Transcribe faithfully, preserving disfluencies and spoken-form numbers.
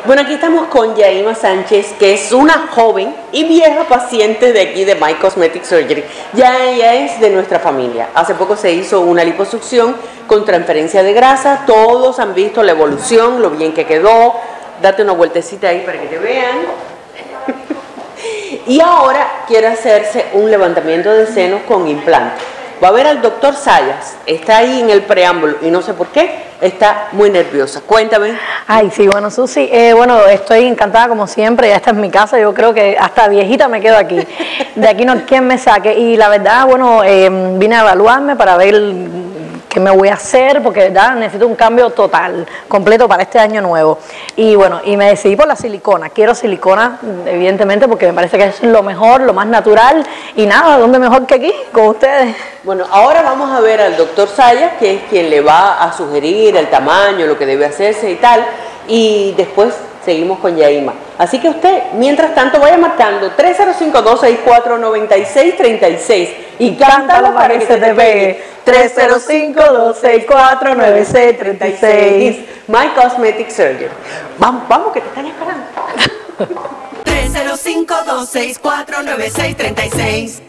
Bueno, aquí estamos con Yaima Sánchez, que es una joven y vieja paciente de aquí de My Cosmetic Surgery. Ya ella es de nuestra familia. Hace poco se hizo una liposucción con transferencia de grasa. Todos han visto la evolución, lo bien que quedó. Date una vueltecita ahí para que te vean. Y ahora quiere hacerse un levantamiento de senos con implante. Va a ver al doctor Sayas, está ahí en el preámbulo y no sé por qué, está muy nerviosa. Cuéntame. Ay, sí, bueno, Susi, eh, bueno, estoy encantada como siempre, ya esta es mi casa, yo creo que hasta viejita me quedo aquí, de aquí no hay quien me saque, y la verdad, bueno, eh, vine a evaluarme para ver qué me voy a hacer, porque de verdad necesito un cambio total, completo para este año nuevo, y bueno, y me decidí por la silicona, quiero silicona, evidentemente, porque me parece que es lo mejor, lo más natural, y nada, ¿dónde mejor que aquí, con ustedes? Bueno, ahora vamos a ver al doctor Sayas, que es quien le va a sugerir el tamaño, lo que debe hacerse y tal, y después seguimos con Yaima. Así que usted, mientras tanto, vaya marcando tres cero cinco, dos seis cuatro, nueve seis tres seis y cántalo para que se te pegue. tres cero cinco, dos seis cuatro, nueve seis tres seis. My Cosmetic Surgery. Vamos, vamos, que te están esperando. tres cero cinco, dos seis cuatro, nueve seis tres seis.